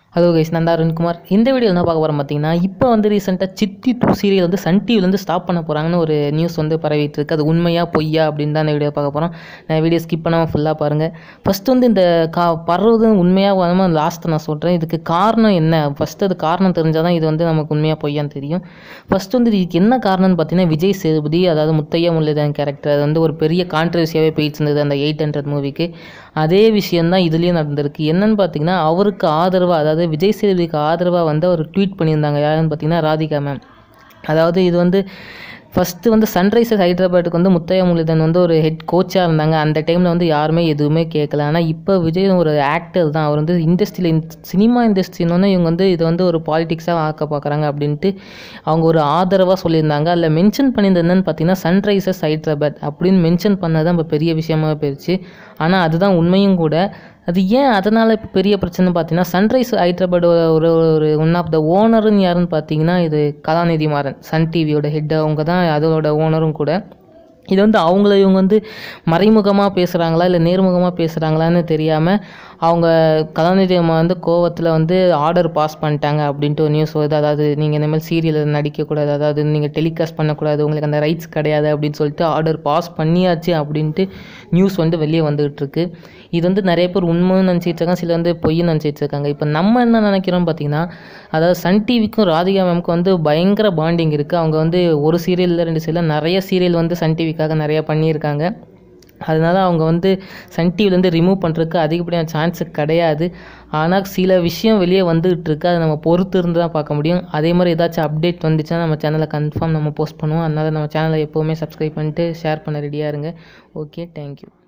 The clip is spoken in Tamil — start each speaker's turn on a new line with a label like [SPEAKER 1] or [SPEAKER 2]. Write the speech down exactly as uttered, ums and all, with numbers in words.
[SPEAKER 1] ஹலோ கைஸ், நான் தான் அருண்குமார். இந்த வீடியோ என்ன பார்க்க போகிறோம் பார்த்தீங்கன்னா, இப்போ வந்து ரீசெண்டாக சித்தி டூ சீரியல் வந்து சன் டிவிலேருந்து ஸ்டாப் பண்ண போகிறாங்கன்னு ஒரு நியூஸ் வந்து பரவிட்டு இருக்குது. அது உண்மையா பொய்யா அப்படின்னு தான் இந்த வீடியோ பார்க்க போகிறோம். நான் வீடியோ ஸ்கிப் பண்ணாமல் ஃபுல்லாக பாருங்கள். ஃபஸ்ட்டு வந்து இந்த கா பரவுது உண்மையாக வராமல் லாஸ்ட்டு நான் சொல்கிறேன். இதுக்கு காரணம் என்ன, ஃபஸ்ட்டு அது காரணம் தெரிஞ்சால் தான் இது வந்து நமக்கு உண்மையாக பொய்யான்னு தெரியும். ஃபஸ்ட்டு வந்து இதுக்கு என்ன காரணம்னு பார்த்தீங்கன்னா, விஜய் சேதுபதி அதாவது முத்தையா முரளிதரன் கேரக்டர் அது வந்து ஒரு பெரிய கான்ட்ரவர்சியாகவே போயிட்டு இருந்தது அந்த எயிட் ஹண்ட்ரட் மூவிக்கு. அதே விஷயந்தான் இதுலேயும் நடந்திருக்கு. என்னன்னு பார்த்தீங்கன்னா, அவருக்கு ஆதரவாக அதாவது விஜய் சேதுபதிக்கு ஆதரவாக வந்து அவர் ட்வீட் பண்ணியிருந்தாங்க. யாருன்னு பார்த்தீங்கன்னா ராதிகா மேம். அதாவது இது வந்து ஃபஸ்ட்டு வந்து சன்ரைசர்ஸ் ஹைதராபாத்துக்கு வந்து முத்தையா முரளிதரன் வந்து ஒரு ஹெட் கோச்சாக இருந்தாங்க. அந்த டைமில் வந்து யாருமே எதுவுமே கேட்கல. ஆனால் இப்போ விஜய் ஒரு ஆக்டர் தான். அவர் வந்து இண்டஸ்ட்ரியில் சினிமா இண்டஸ்ட்ரின்னு இவங்க வந்து இதை வந்து ஒரு பாலிடிக்ஸாக ஆக்க பார்க்குறாங்க அப்படின்ட்டு அவங்க ஒரு ஆதரவாக சொல்லியிருந்தாங்க. அதில் மென்ஷன் பண்ணியிருந்தது என்னன்னு பார்த்தீங்கன்னா, சன்ரைசர்ஸ் ஹைதராபாத் அப்படின்னு மென்ஷன் பண்ணதான் இப்போ பெரிய விஷயமாக போயிடுச்சு. ஆனால் அதுதான் உண்மையும் கூட. அது ஏன் அதனால் இப்போ பெரிய பிரச்சனை பார்த்தீங்கன்னா, சன்ரைஸ் ஹைதராபாத் ஒரு ஒரு ஒன் ஆஃப் த ஓனருன்னு யாருன்னு பார்த்தீங்கன்னா, இது கலாநிதிமாறன் சன் டிவியோட ஹெட். அவங்க தான் அதோட ஓனரும் கூட. இது வந்து அவங்கள இவங்க வந்து மறைமுகமாக பேசுகிறாங்களா இல்லை நேர்முகமாக பேசுகிறாங்களான்னு தெரியாமல் அவங்க கலாநிதி அம்மா வந்து கோவத்தில் வந்து ஆர்டர் பாஸ் பண்ணிட்டாங்க அப்படின்ட்டு ஒரு நியூஸ் வருது. அதாவது நீங்கள் இந்த மாதிரி சீரியலில் நடிக்கக்கூடாது, அதாவது நீங்கள் டெலிகாஸ்ட் பண்ணக்கூடாது, உங்களுக்கு அந்த ரைட்ஸ் கிடையாது அப்படின்னு சொல்லிட்டு ஆர்டர் பாஸ் பண்ணியாச்சு அப்படின்ட்டு நியூஸ் வந்து வெளியே வந்துகிட்டு இருக்கு. இது வந்து நிறைய பேர் உண்மைன்னு நினச்சிட்டு இருக்காங்க, சில வந்து பொய்ன்னு நினச்சிட்டு இருக்காங்க. இப்போ நம்ம என்ன நினைக்கிறோம் பார்த்தீங்கன்னா, அதாவது சன் டிவிக்கும் ராதிகா மேம்க்கும் வந்து பயங்கர பாண்டிங் இருக்குது. அவங்க வந்து ஒரு சீரியலில் ரெண்டு சீரியல் நிறைய சீரியல் வந்து சன் டிவிக்காக நிறையா பண்ணியிருக்காங்க. அதனால் அவங்க வந்து சன் டிவிலேருந்து ரிமூவ் பண்ணுறதுக்கு அதிகப்படியான சான்ஸு கிடையாது. ஆனால் சில விஷயம் வெளியே வந்துகிட்டு இருக்குது. அதை நம்ம பொறுத்து இருந்து தான் பார்க்க முடியும். அதே மாதிரி ஏதாச்சும் அப்டேட் வந்துச்சுன்னா நம்ம சேனலில் கன்ஃபார்ம் நம்ம போஸ்ட் பண்ணுவோம். அதனால் நம்ம சேனலை எப்போவுமே சப்ஸ்கிரைப் பண்ணிட்டு ஷேர் பண்ண ரெடியாக இருங்க. Okay, thank you.